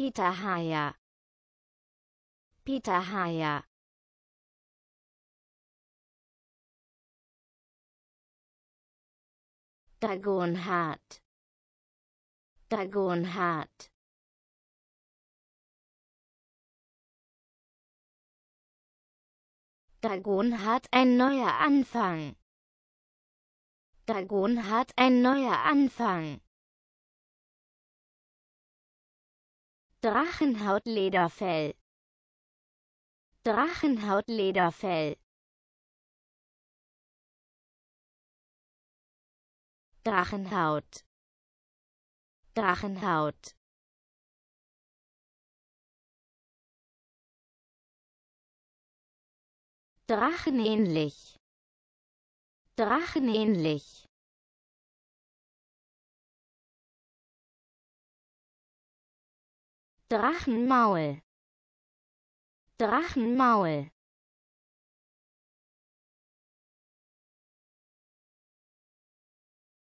Pitahaya. Pitahaya. Dagonhat. Dagonhat. Dagon hat ein neuer Anfang. Dagon hat ein neuer Anfang. Drachenhautlederfell. Drachenhautlederfell. Drachenhaut. Drachenhaut. Drachenähnlich. Drachenähnlich. Drachenmaul. Drachenmaul.